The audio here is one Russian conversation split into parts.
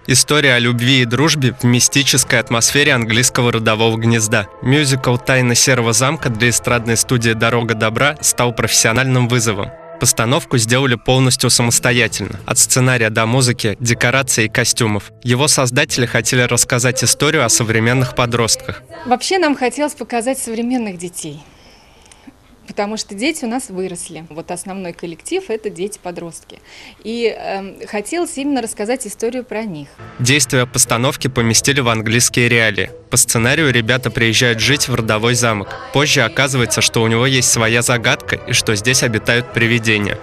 История о любви и дружбе в мистической атмосфере английского родового гнезда. Мюзикл «Тайна серого замка» для эстрадной студии «Дорога добра» стал профессиональным вызовом. Постановку сделали полностью самостоятельно, от сценария до музыки, декораций и костюмов. Его создатели хотели рассказать историю о современных подростках. Вообще нам хотелось показать современных детей, потому что дети у нас выросли. Вот основной коллектив – это дети-подростки. И хотелось именно рассказать историю про них. Действия постановки поместили в английские реалии. По сценарию ребята приезжают жить в родовой замок. Позже оказывается, что у него есть своя загадка и что здесь обитают привидения.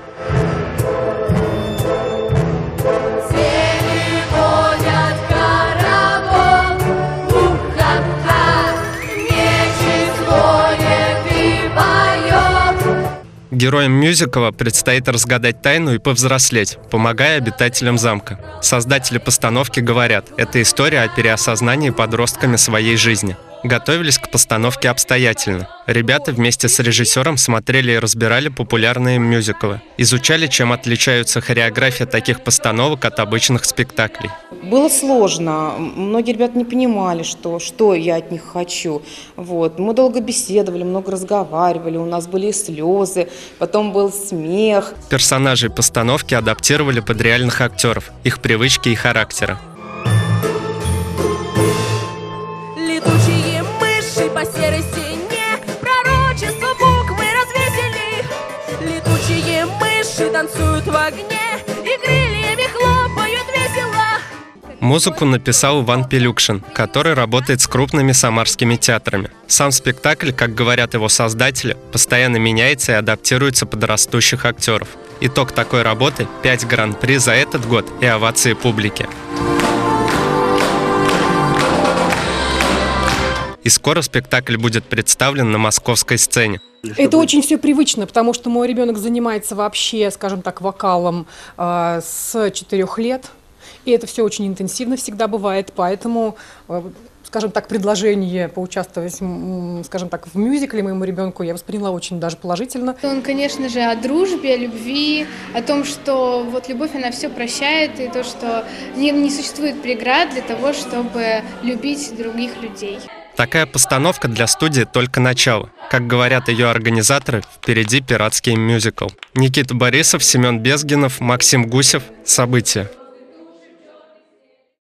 Героям мюзикла предстоит разгадать тайну и повзрослеть, помогая обитателям замка. Создатели постановки говорят, это история о переосознании подростками своей жизни. Готовились к постановке обстоятельно. Ребята вместе с режиссером смотрели и разбирали популярные мюзиклы. Изучали, чем отличаются хореография таких постановок от обычных спектаклей. Было сложно. Многие ребята не понимали, что я от них хочу. Вот. Мы долго беседовали, много разговаривали, у нас были слезы, потом был смех. Персонажей постановки адаптировали под реальных актеров, их привычки и характеры. Летучие мыши по серой стене, пророчество буквы развесили. Летучие мыши танцуют в огне и крыльями хлопают весело. Музыку написал Иван Пилюкшин, который работает с крупными самарскими театрами. Сам спектакль, как говорят его создатели, постоянно меняется и адаптируется под растущих актеров. Итог такой работы – 5 гран-при за этот год и овации публики. И скоро спектакль будет представлен на московской сцене. Это очень все привычно, потому что мой ребенок занимается вообще, скажем так, вокалом с 4 лет. И это все очень интенсивно всегда бывает, поэтому, скажем так, предложение поучаствовать, скажем так, в мюзикле моему ребенку я восприняла очень даже положительно. Он, конечно же, о дружбе, о любви, о том, что вот любовь, она все прощает, и то, что не существует преград для того, чтобы любить других людей. Такая постановка для студии только начало. Как говорят ее организаторы, впереди пиратский мюзикл. Никита Борисов, Семен Безгинов, Максим Гусев. События.